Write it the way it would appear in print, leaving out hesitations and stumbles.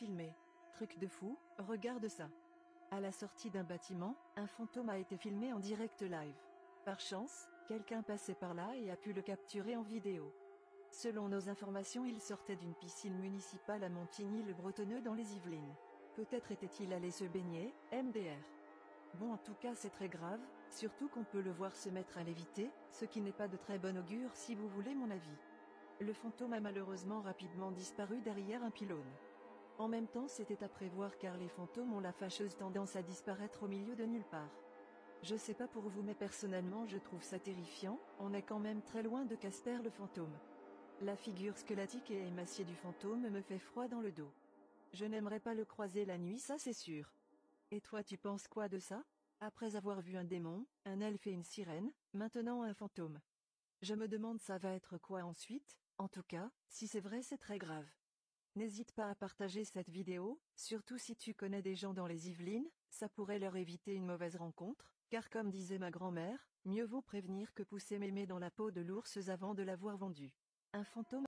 filmé. Truc de fou, regarde ça. À la sortie d'un bâtiment, un fantôme a été filmé en direct live. Par chance, quelqu'un passait par là et a pu le capturer en vidéo. Selon nos informations, il sortait d'une piscine municipale à Montigny-le-Bretonneux dans les Yvelines. Peut-être était-il allé se baigner, MDR. Bon, en tout cas c'est très grave, surtout qu'on peut le voir se mettre à léviter, ce qui n'est pas de très bon augure si vous voulez mon avis. Le fantôme a malheureusement rapidement disparu derrière un pylône. En même temps c'était à prévoir car les fantômes ont la fâcheuse tendance à disparaître au milieu de nulle part. Je sais pas pour vous mais personnellement je trouve ça terrifiant, on est quand même très loin de Casper le fantôme. La figure squelettique et émaciée du fantôme me fait froid dans le dos. Je n'aimerais pas le croiser la nuit, ça c'est sûr. Et toi tu penses quoi de ça? Après avoir vu un démon, un elfe et une sirène, maintenant un fantôme. Je me demande ça va être quoi ensuite, en tout cas, si c'est vrai c'est très grave. N'hésite pas à partager cette vidéo, surtout si tu connais des gens dans les Yvelines, ça pourrait leur éviter une mauvaise rencontre, car comme disait ma grand-mère, mieux vaut prévenir que pousser mémé dans la peau de l'ours avant de l'avoir vendu. Un fantôme